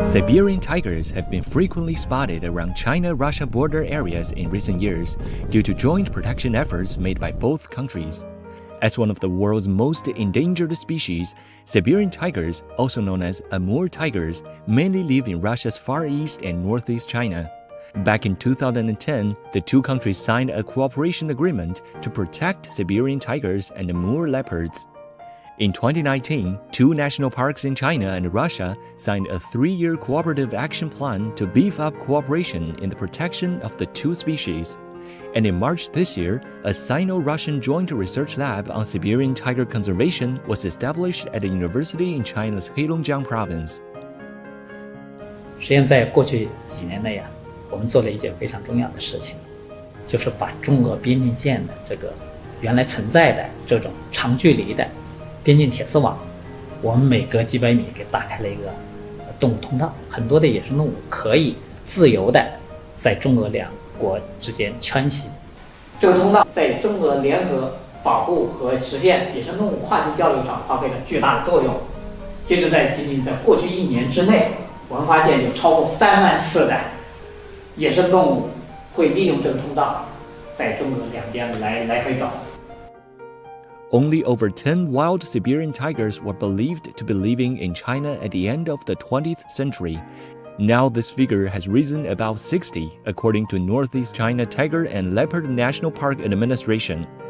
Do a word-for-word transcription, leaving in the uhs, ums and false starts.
Siberian tigers have been frequently spotted around China-Russia border areas in recent years due to joint protection efforts made by both countries. As one of the world's most endangered species, Siberian tigers, also known as Amur tigers, mainly live in Russia's Far East and Northeast China. Back in two thousand ten, the two countries signed a cooperation agreement to protect Siberian tigers and Amur leopards. In twenty nineteen, two national parks in China and Russia signed a three-year cooperative action plan to beef up cooperation in the protection of the two species. And in March this year, a Sino-Russian joint research lab on Siberian tiger conservation was established at a university in China's Heilongjiang province. 实际上，在过去几年内啊，我们做了一件非常重要的事情，就是把中俄边境线的这个原来存在的这种长距离的边境铁丝网，我们每隔几百米给打开了一个动物通道，很多的野生动物可以自由的在中俄两国之间圈徙。这个通道在中俄联合保护和实现野生动物跨境交流上发挥了巨大的作用。截止在仅仅在过去一年之内，我们发现有超过三万次的野生动物会利用这个通道在中俄两边来来回走。 Only over ten wild Siberian tigers were believed to be living in China at the end of the twentieth century. Now this figure has risen about sixty, according to Northeast China Tiger and Leopard National Park Administration.